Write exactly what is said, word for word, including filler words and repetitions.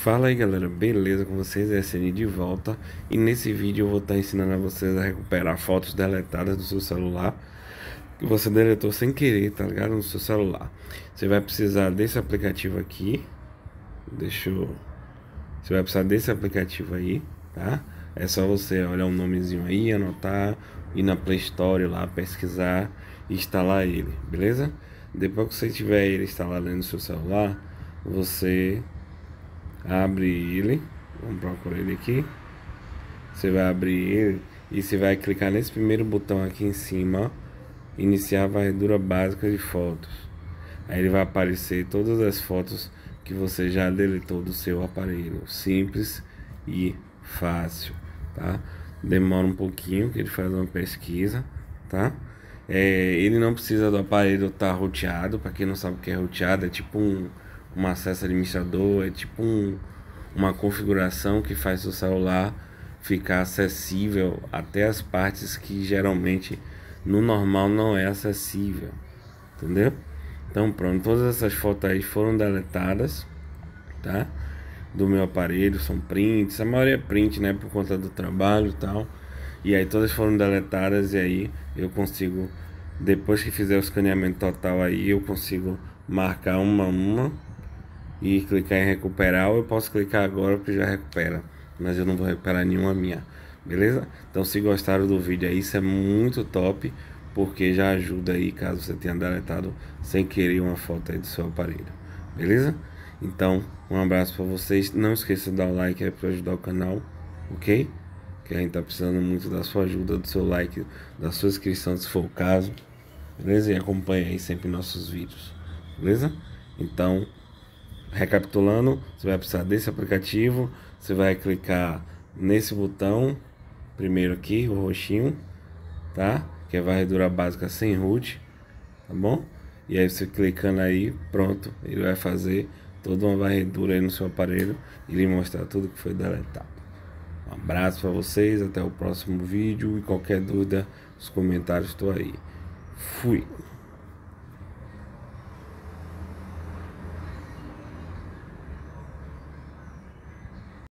Fala aí galera, beleza com vocês? É a S N de volta e nesse vídeo eu vou estar ensinando a vocês a recuperar fotos deletadas do seu celular que você deletou sem querer, tá ligado? No seu celular. Você vai precisar desse aplicativo aqui. Deixa eu... Você vai precisar desse aplicativo aí, tá? É só você olhar um nomezinho aí, anotar, ir na Play Store lá, pesquisar e instalar ele, beleza? Depois que você tiver ele instalado aí no seu celular, você abre ele, vamos procurar ele aqui. Você vai abrir ele e você vai clicar nesse primeiro botão aqui em cima, ó, iniciar a varredura básica de fotos. Aí ele vai aparecer todas as fotos que você já deletou do seu aparelho, simples e fácil, tá? Demora um pouquinho que ele faz uma pesquisa, tá? É, ele não precisa do aparelho estar roteado. Para quem não sabe o que é roteado, é tipo um um acesso administrador, é tipo um, uma configuração que faz o celular ficar acessível até as partes que geralmente no normal não é acessível, entendeu? Então pronto, todas essas fotos aí foram deletadas, tá? Do meu aparelho, são prints, a maioria é print, né, por conta do trabalho e tal. E aí todas foram deletadas e aí eu consigo, depois que fizer o escaneamento total aí, eu consigo marcar uma a uma e clicar em recuperar, ou eu posso clicar agora que já recupera, mas eu não vou recuperar nenhuma minha, beleza? Então se gostaram do vídeo aí, isso é muito top, porque já ajuda aí caso você tenha deletado sem querer uma foto aí do seu aparelho, beleza? Então um abraço para vocês, não esqueça de dar o like aí para ajudar o canal, ok? Que a gente tá precisando muito da sua ajuda, do seu like, da sua inscrição se for o caso, beleza? E acompanhe aí sempre nossos vídeos, beleza? Então, recapitulando, você vai precisar desse aplicativo, você vai clicar nesse botão, primeiro aqui, o roxinho, tá? Que é varredura básica sem root, tá bom? E aí você clicando aí, pronto, ele vai fazer toda uma varredura aí no seu aparelho e lhe mostrar tudo que foi deletado. Um abraço para vocês, até o próximo vídeo e qualquer dúvida, os comentários estou aí. Fui!